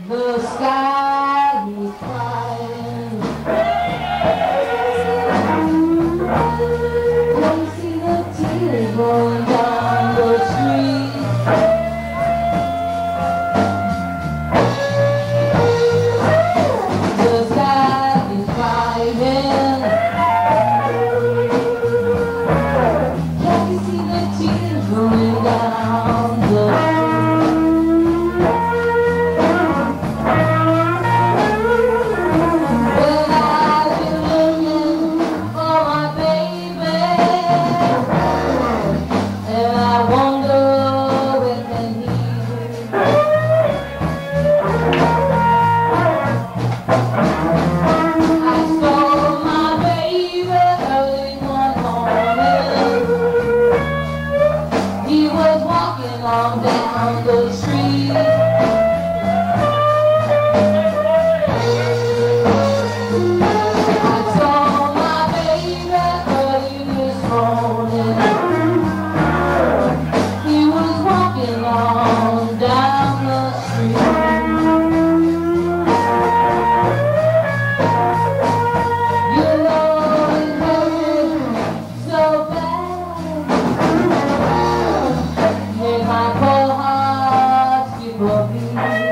The sky is crying. Can you see the tears rolling down the street? The sky is crying. Can you see the tears rolling down the street? On down the street, I saw my baby early this morning. He was walking on down the street. You know it hurt so bad. Make my cold heart skip a beat.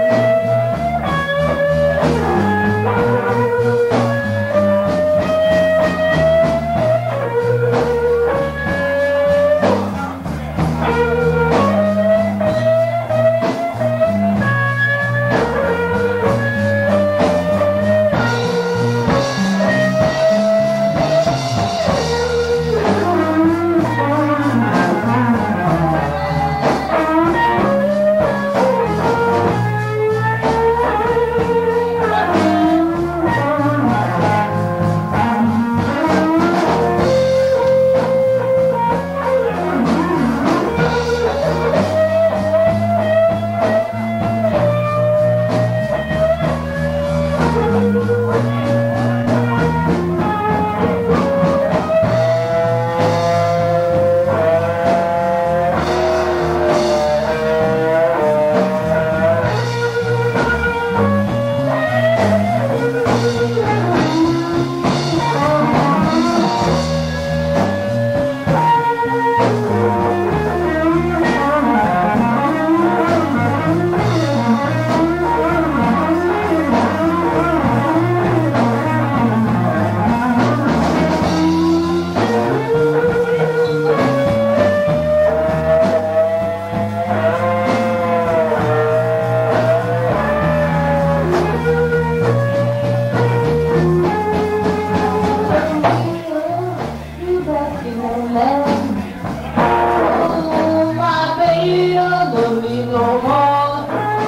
Oh, my baby, don't love me no more.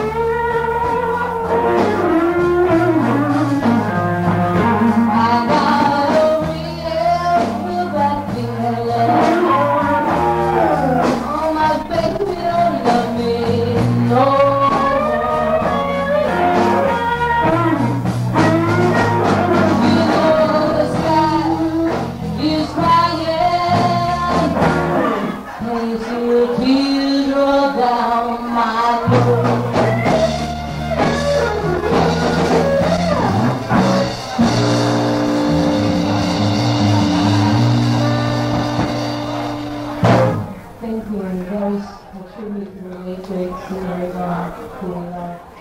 I gotta real back in love. Oh, my baby, don't love me no more. You know the sky is crying. Can you see the tears roll down my nose? Thank you, and that was a tribute to the Matrix, and